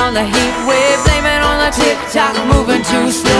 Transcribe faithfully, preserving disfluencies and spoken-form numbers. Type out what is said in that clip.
on the heat wave, blame it on the tick-tock, moving too slow.